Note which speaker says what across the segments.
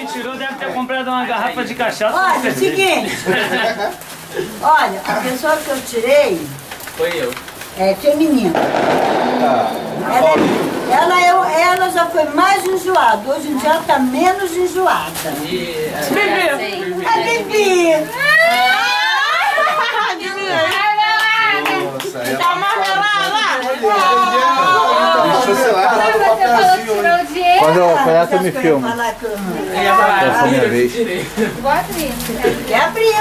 Speaker 1: tirou deve ter comprado uma garrafa de cachaça.
Speaker 2: Olha, seguinte. Olha, a pessoa que eu tirei...
Speaker 3: Foi eu.
Speaker 2: É feminina. Ela já foi mais enjoada. Hoje em dia ela tá menos enjoada.
Speaker 3: E...
Speaker 2: Bibi! A Bibi!
Speaker 4: Tá marmelada lá?
Speaker 5: Quando eu apanhar, tu me filma. Essa é a minha vez.
Speaker 6: Vou abrir.
Speaker 2: Quer abrir?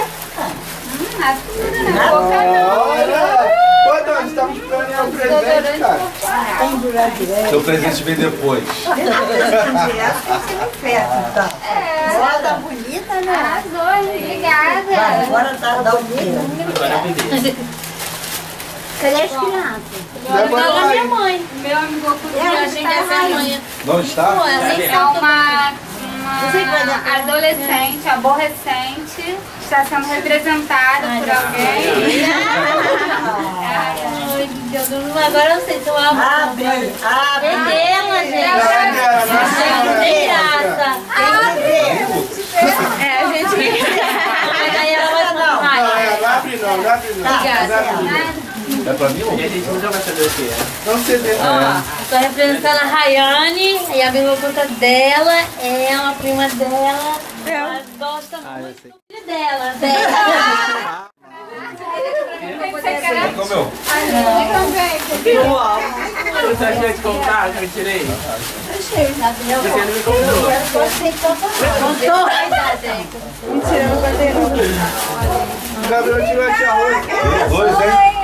Speaker 4: Ô, Dani, estamos esperando o presente, cara.
Speaker 2: Tem durar direto.
Speaker 7: Seu presente vem depois.
Speaker 2: Ela tá bonita, né?
Speaker 6: Arrasou, obrigada.
Speaker 2: Agora tá bonita.
Speaker 6: Cadê as crianças?
Speaker 4: Leva
Speaker 6: Minha mãe. Meu amigo achei que ia ser amanhã.
Speaker 7: Não está?
Speaker 6: É uma adolescente, aborrecente, está sendo representada por alguém. Ai, Deus, agora eu não sei se eu abro.
Speaker 2: Abre, abre.
Speaker 6: É dela, gente. Tem graça. É, a gente... Aí ela vai
Speaker 4: Não abre não.
Speaker 6: Obrigada.
Speaker 7: É pra mim ou?
Speaker 3: E a gente nunca vai saber o que é.
Speaker 4: Não sei ver.
Speaker 6: Estou representando a Rayane e a mesma conta dela, é uma prima dela. Ela gosta muito do filho dela.
Speaker 7: Então, meu.
Speaker 3: Você achou de comprar que eu tirei? Você não me comprou.
Speaker 6: Mentira, não guardei não.
Speaker 4: O Gabriel tirou esse arroz.
Speaker 7: Dois, hein?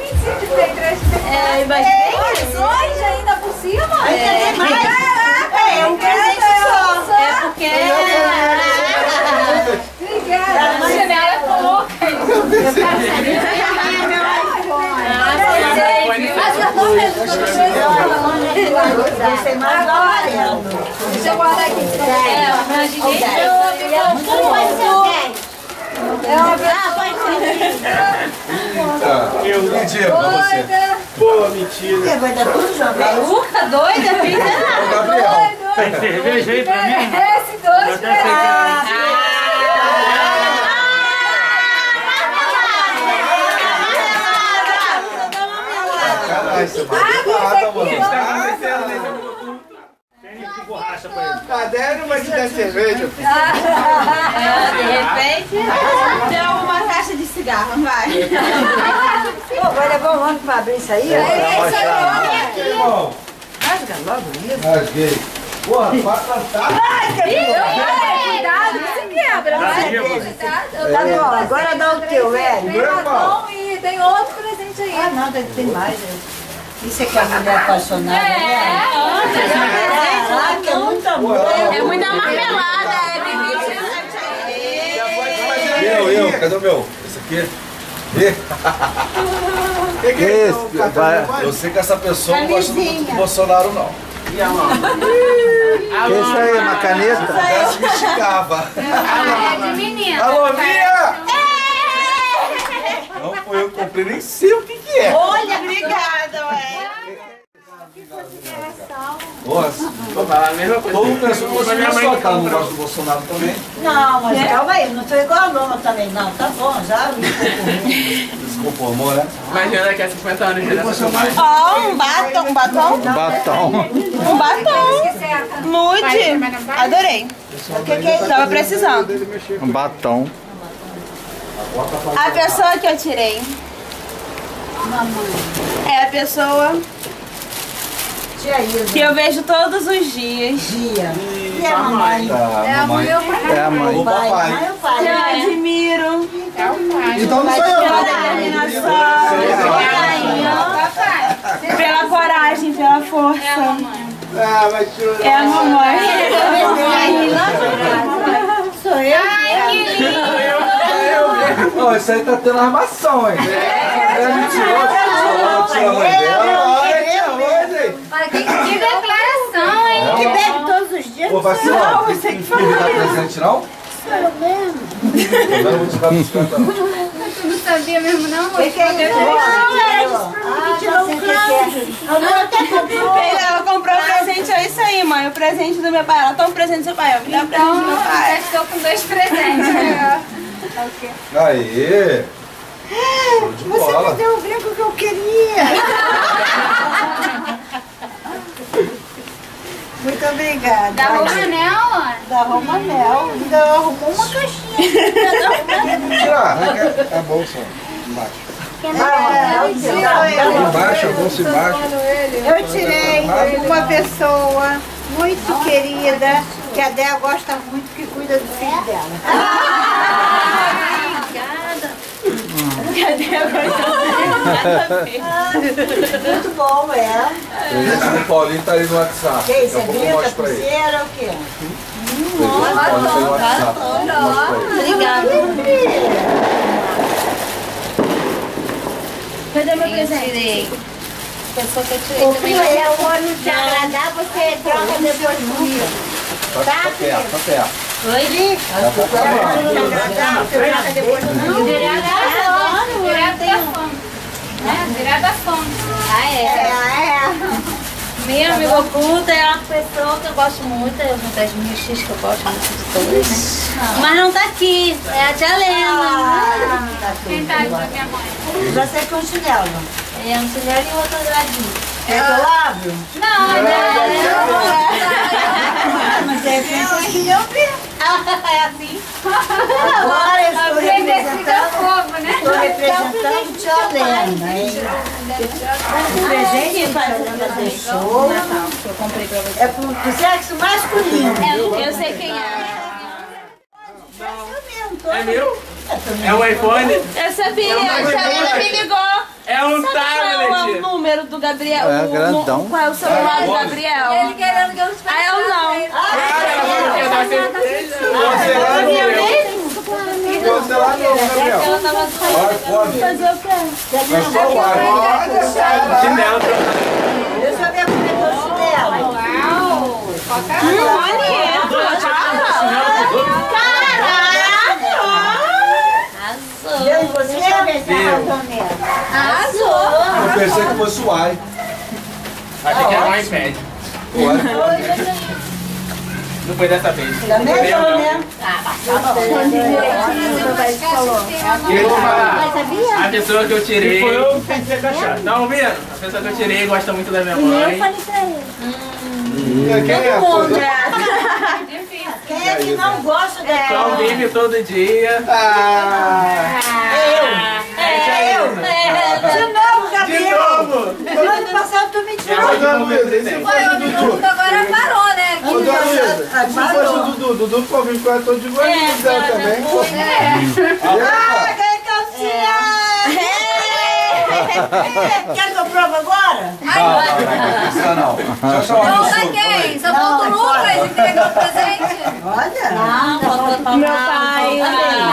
Speaker 6: É,
Speaker 8: Dois ainda por cima?
Speaker 2: Ainda tem mais. É um presente só.
Speaker 6: é porque...
Speaker 8: Obrigada.
Speaker 6: Você é louca.
Speaker 2: Você mais olhando.
Speaker 8: Deixa eu guardar aqui.
Speaker 7: Eu pedi pra você.
Speaker 4: Pô, mentira.
Speaker 2: Vai dar tudo jogado.
Speaker 6: Louca, doida, filha?
Speaker 7: Ô, Gabriel.
Speaker 1: Tem cerveja aí pra mim?
Speaker 8: Esse dois pra
Speaker 7: Caralho, você vai nada, mano.
Speaker 3: O que está acontecendo nesse...
Speaker 1: Tem borracha pra ele.
Speaker 4: Caderno vai te dar cerveja.
Speaker 6: De repente...
Speaker 8: Deu uma caixa de cigarro, vai.
Speaker 2: Pô, vai levar um ano pra abrir isso aí?
Speaker 7: Irmão.
Speaker 2: Rasga logo isso.
Speaker 7: Rasguei. Porra, vai cantar.
Speaker 8: Cuidado que se quebra.
Speaker 2: Tá bom, agora dá o teu, velho.
Speaker 8: Tem batom e tem outro presente aí.
Speaker 2: Ah, nada, tem mais. Isso é que a mulher apaixonada, né? Caraca, é muito amor.
Speaker 6: É muita marmelada, é
Speaker 7: Eu, cadê o meu? Esse aqui?
Speaker 4: Que é isso?
Speaker 7: Eu sei que essa pessoa não gosta muito do Bolsonaro, não.
Speaker 3: E a mão?
Speaker 5: Isso aí, uma caneta?
Speaker 7: Essa me xingava.
Speaker 6: É de menina.
Speaker 7: Alô, Mia! Não foi eu que comprei, nem sei o que é.
Speaker 8: Olha, obrigada, ué.
Speaker 7: Nossa,
Speaker 3: Vou falar a mesma coisa.
Speaker 7: todo mundo pensou que você
Speaker 3: Minha mãe
Speaker 7: só
Speaker 3: que
Speaker 7: que ela não
Speaker 3: comprou.
Speaker 7: gosta do Bolsonaro também.
Speaker 2: Não, mas calma aí, não tô igual a Loma também, não. Tá bom, já me concorri.
Speaker 7: Desconformou, né?
Speaker 3: Imagina daqui a 50 anos de geração mais.
Speaker 8: Ó, um batom.
Speaker 5: Batom.
Speaker 8: Um batom. Nude. Adorei. Tava precisando.
Speaker 5: Um batom.
Speaker 8: A pessoa que eu tirei é a pessoa
Speaker 2: Tia Isa,
Speaker 8: que eu vejo todos os dias.
Speaker 2: dia. E a mamãe?
Speaker 7: É a mãe.
Speaker 5: É a mãe.
Speaker 7: O papai.
Speaker 2: Mãe ou pai?
Speaker 8: Que eu admiro
Speaker 4: Então não sou eu.
Speaker 8: pela determinação, pela coragem, pela força.
Speaker 4: Ah, vai chorar.
Speaker 8: É a mamãe.
Speaker 2: Sou eu.
Speaker 7: Ó, isso aí tá tendo armação, hein? É mentiroso. Tira a mãe dela.
Speaker 6: Que declaração, hein?
Speaker 2: Que bebe todos os dias.
Speaker 7: Ô, vacilão, não tem que me dar presente, não?
Speaker 2: Sou eu mesmo.
Speaker 7: Não vou tirar bicicleta não.
Speaker 6: Tu não sabia mesmo, não?
Speaker 2: O que é isso? Ela até comprou.
Speaker 8: Ela comprou o presente, é isso aí, mãe. O presente do meu pai. Ela toma o presente do seu pai. Eu vou dar o presente do meu pai.
Speaker 6: Estou com 2 presentes.
Speaker 7: Aê! Show de
Speaker 2: Você
Speaker 7: bola.
Speaker 2: me deu o brinco que eu queria. Muito obrigada.
Speaker 6: Da Romanel?
Speaker 2: Da Romanel. Ainda arrumou uma caixinha.
Speaker 7: Tirar. É a bolsa embaixo. Embaixo, a bolsa embaixo.
Speaker 2: Eu tirei uma pessoa muito querida, que a Déia gosta muito, que cuida do filho dela. Muito bom,
Speaker 7: Esse do Paulinho tá aí no WhatsApp.
Speaker 2: Que isso, é
Speaker 7: Daqui a pouco eu
Speaker 2: brinca,
Speaker 7: mostro pra ele.
Speaker 2: pulseira, o quê?
Speaker 7: Esse do Paulinho tá aí no WhatsApp. Mostra pra ele.
Speaker 6: Obrigada.
Speaker 8: Cadê meu
Speaker 6: Eu
Speaker 8: presente?
Speaker 6: tirei. Pessoa que eu tirei
Speaker 2: O
Speaker 6: também.
Speaker 2: filho é o olho te agradar, você troca depois comigo.
Speaker 7: Tá perto, tá perto.
Speaker 6: Oi?
Speaker 7: Tá perto.
Speaker 6: Direto da fonte. Direto da fonte. Ah, é. Minha amiga oculta é uma pessoa que eu gosto muito, é uma das minhas X que eu gosto muito de todas, né? Mas não tá aqui, é a tia Lena. Quem tá aqui da minha mãe?
Speaker 2: Já sei com o chinelo.
Speaker 6: É um chinelo e outro gradinho.
Speaker 2: É que eu abro?
Speaker 6: Não,
Speaker 2: Mas é que vocês queriam ver.
Speaker 6: é assim.
Speaker 2: Agora eu estou representando,
Speaker 6: fogo, né?
Speaker 2: estou representando tia Lena. Hein? O presente que a tia Lena deixou é pro sexo masculino.
Speaker 8: Eu sei quem é.
Speaker 3: É meu? É um iPhone?
Speaker 8: Eu sabia, a Tia me ligou.
Speaker 3: É um
Speaker 8: Qual é o
Speaker 3: tablet.
Speaker 8: número do Gabriel?
Speaker 5: É grandão.
Speaker 8: Qual é o celular do Gabriel?
Speaker 6: Ele querendo que eu
Speaker 8: Ah, eu não.
Speaker 7: Você lá não, Gabriel.
Speaker 6: ela tava
Speaker 7: Olha, pode.
Speaker 8: Fazer o quê?
Speaker 7: É só o ar.
Speaker 3: Chinelo.
Speaker 2: Deixa eu ver como é que eu chinelo.
Speaker 6: Arrasou.
Speaker 2: Deu em você? Deixa eu ver se arrasou mesmo.
Speaker 6: Arrasou.
Speaker 7: Eu pensei que fosse o ai.
Speaker 3: Achei que era um iPad.
Speaker 7: O ai.
Speaker 3: Não foi dessa vez.
Speaker 2: Também sou, né?
Speaker 3: E eu vou falar, a pessoa que eu tirei...
Speaker 1: Foi eu que tem que ter cachaça.
Speaker 3: Tá ouvindo? A pessoa que eu tirei gosta muito da minha mãe.
Speaker 4: Quem é?
Speaker 2: Quem é que não gosta dela?
Speaker 3: Só vive todo dia.
Speaker 2: De novo,
Speaker 3: De
Speaker 2: Gabriel.
Speaker 3: novo!
Speaker 2: No ano passado tu me tirou.
Speaker 4: Ô, Dona Luísa, e se fosse o Dudu?
Speaker 6: Agora parou, né?
Speaker 4: Ô, Dona Luísa, se fosse o Dudu, Dudu ficou vindo com a tô de vozinha dela também.
Speaker 2: Ah, ganhei calcinha. Quer que eu provo agora?
Speaker 7: Não precisa não. Deixa eu chamar
Speaker 6: Não,
Speaker 7: o
Speaker 6: pra
Speaker 7: professor.
Speaker 6: quem? Só falta o Lucas entregar o presente.
Speaker 2: Olha.
Speaker 6: Não, faltou
Speaker 8: Meu pai.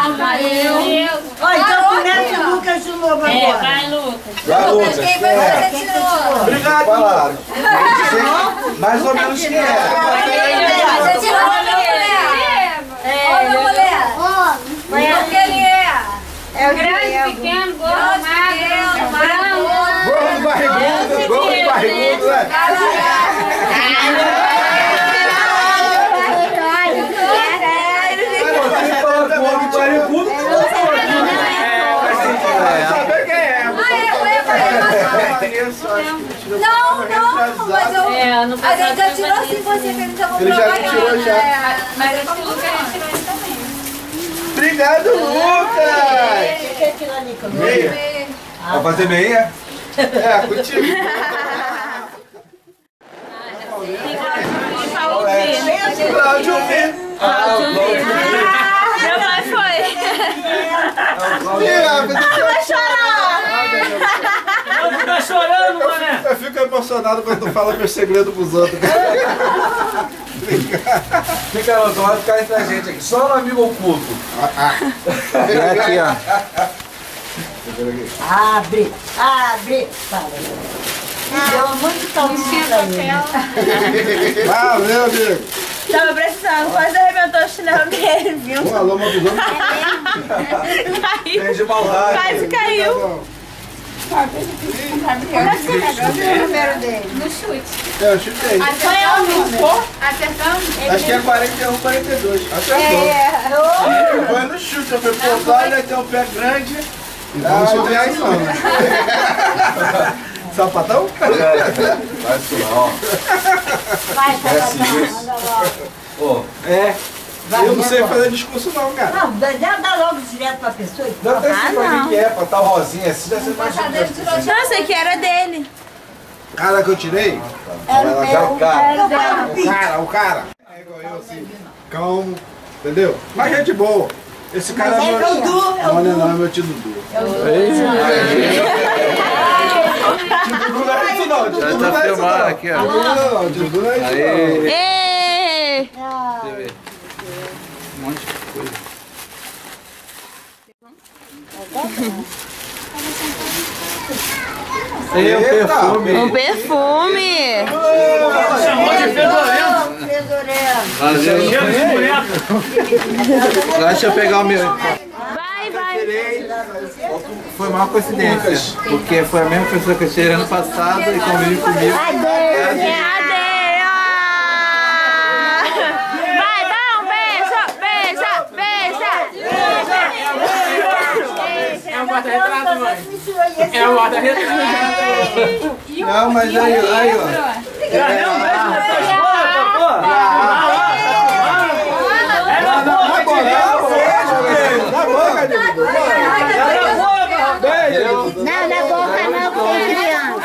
Speaker 2: Ó, então começa o Lucas de novo agora.
Speaker 6: Vai, Lucas.
Speaker 7: Vai, Lucas.
Speaker 6: Quem foi você que tirou?
Speaker 7: Obrigado. Falaram. Mais ou menos quem é.
Speaker 6: Você tirou a mulher. Olha, mulher. O que ele é?
Speaker 2: É o
Speaker 6: Grande, pequeno, gordo, magro, branco.
Speaker 4: Gordo barrigudo, gordo barrigudo, né?
Speaker 7: Você fala com o homem barrigudo,
Speaker 4: Saber quem é.
Speaker 6: Não, mas eu... A gente já tirou sim você, que ele já comprou
Speaker 4: Ele já
Speaker 6: a baiana.
Speaker 4: tirou, já.
Speaker 6: Mas esse Lucas a gente tirou ele também.
Speaker 4: Obrigado, Lucas!
Speaker 2: Você quer tirar ali comigo?
Speaker 4: Meia.
Speaker 7: vai fazer meia?
Speaker 4: É, contigo. Cláudio P.
Speaker 8: Meu pai foi.
Speaker 4: Vai
Speaker 2: chorar!
Speaker 1: Não fica chorando, mané.
Speaker 4: Eu fico emocionado quando tu fala meu segredo pros outros.
Speaker 7: Fica louco, vai ficar entre a gente aqui. Só no amigo oculto.
Speaker 5: É aqui, ó.
Speaker 2: Abre, abre. Fala. Deu muito calcinha pra mim.
Speaker 4: Valeu, amigo.
Speaker 8: Tava precisando, quase arrebentou o chinelo dele, viu?
Speaker 4: Pô, a loma dos homens.
Speaker 7: Tem de maldade.
Speaker 8: Quase caiu.
Speaker 2: Qual é o número dele?
Speaker 6: No chute.
Speaker 4: Eu chutei.
Speaker 2: Qual é o número?
Speaker 6: Acertamos?
Speaker 4: Acho que é 41, 42. Acertou. Foi no chute. Eu falei, pô, olha, tem um pé grande. Vamos subir aí, não. Sapatão?
Speaker 7: Vai isso não.
Speaker 2: Vai, Sapatão.
Speaker 7: Pô, é.
Speaker 4: Eu não sei fazer discurso não, cara.
Speaker 2: Não, dá logo direto pra pessoa.
Speaker 7: Não tem assim pra quem que é, pra tal rosinha assim, já sei mais de
Speaker 8: Nossa, aqui era dele.
Speaker 4: Cara que eu tirei?
Speaker 2: Era o meu.
Speaker 7: o cara.
Speaker 4: O cara. É igual eu, assim. Calmo. Entendeu? Mas gente boa. Esse cara
Speaker 2: Mas é
Speaker 4: meu...
Speaker 2: o Dudu, é o
Speaker 4: Olha
Speaker 2: Dudu.
Speaker 4: não, é meu tio Dudu. Tio Dudu não é isso não. Tio Dudu não é isso não.
Speaker 5: aqui, ó.
Speaker 4: Tio Dudu não. Tio Dudu não é isso não.
Speaker 8: Ê!
Speaker 5: Um monte de coisa.
Speaker 7: Tem um perfume.
Speaker 8: Um perfume.
Speaker 1: Chamou de fedorento.
Speaker 2: Fedorento.
Speaker 5: Valeu.
Speaker 1: Cheiro de boneco.
Speaker 5: Deixa eu pegar o meu.
Speaker 8: Vai, vai.
Speaker 5: Foi uma coincidência, porque foi a mesma pessoa que eu tirei ano passado e convive comigo.
Speaker 8: Cadê? Vai, dá um beijo. Beija.
Speaker 3: É um guarda-retrato, mãe. É um guarda-retrato.
Speaker 7: Não, mas aí, ó.
Speaker 2: Não, na boca não, porque tem criança.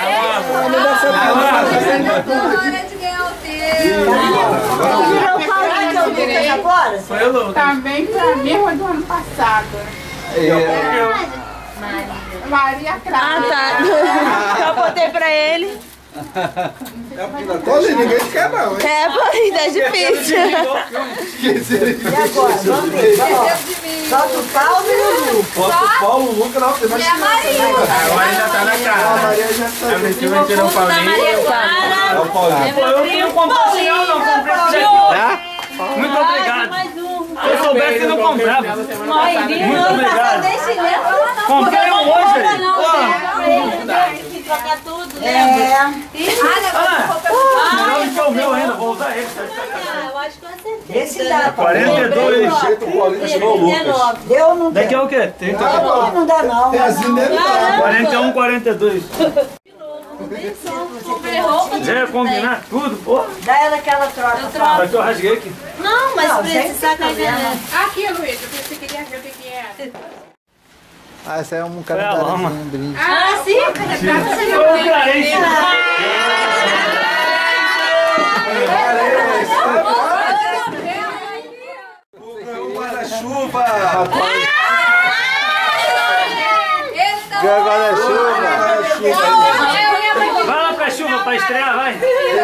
Speaker 6: Hora de ganhar o teu.
Speaker 2: Tirou o Paulinho do Lucas agora?
Speaker 3: Foi o Lucas.
Speaker 9: Também pra mesma do ano passado. Maria Clara.
Speaker 8: Ah, tá. Eu botei pra ele.
Speaker 4: Olha, ninguém quer não, hein?
Speaker 8: É, pô, tá difícil.
Speaker 2: E agora? Vamos ver. Solta o Paulo e o Lucas.
Speaker 4: Bota o Paulo, o Lucas, não, tem mais criança.
Speaker 3: Agora já tá na
Speaker 4: A
Speaker 3: cara.
Speaker 4: Maria já tá.
Speaker 3: A gente vai tirar o Paulinho.
Speaker 7: É o Paulinho.
Speaker 1: Eu não tenho compulsão, não comprei isso aqui. Muito obrigado. Se eu soubesse, eu não comprava. Muito obrigado. Comprei um hoje.
Speaker 6: Trocar tudo,
Speaker 2: É.
Speaker 1: Melhor do que o meu ainda, vou usar ele.
Speaker 6: Eu acho que eu acertei.
Speaker 2: Esse dá, Paulo.
Speaker 1: 42.
Speaker 7: jeito o Paulinho tirou o Lucas.
Speaker 2: Deu ou não deu?
Speaker 1: Daqui é o quê? 30.
Speaker 2: Não dá não.
Speaker 4: Tem assim dentro, não.
Speaker 1: 41, 42.
Speaker 6: Comprei roupa.
Speaker 1: Já ia combinar tudo, pô.
Speaker 2: Dá ela que ela troca.
Speaker 1: Só que eu rasguei aqui.
Speaker 6: Não, mas
Speaker 2: Não,
Speaker 6: precisa cair
Speaker 9: Aqui, Luiz, eu pensei que queria ver o que era.
Speaker 5: Ah, esse é um
Speaker 1: Foi a lama.
Speaker 5: um brinde.
Speaker 6: Ah, sim?
Speaker 1: Ô, carente.
Speaker 7: Um guarda-chuva.
Speaker 5: Ganhou guarda-chuva.
Speaker 1: Vai lá pra chuva, pra estrear, vai.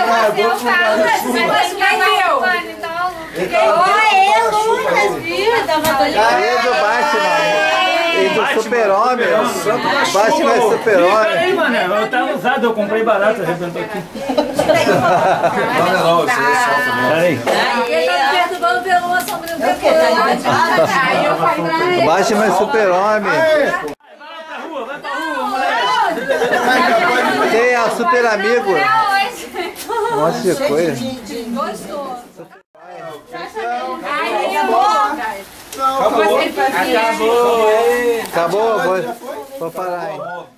Speaker 6: Olha, Lucas, viu?
Speaker 5: Aí é do Batman. E do Super-Homem. Batman é
Speaker 1: Peraí,
Speaker 5: Super-Homem.
Speaker 1: mané. Eu tava usado, eu comprei barato, arrebentou aqui.
Speaker 7: Não, não, você é salto mesmo.
Speaker 1: Peraí.
Speaker 6: Ele tá perturbando pelo uma sombra do teu
Speaker 9: Aí eu falei pra ele.
Speaker 5: Batman é Super-Homem.
Speaker 1: Vai pra rua, moleque.
Speaker 5: Tem a Super Amigo. Um monte de coisa.
Speaker 6: Gostou.
Speaker 9: Aí eu vou.
Speaker 3: Acabou.
Speaker 5: Acabou, vou parar aí.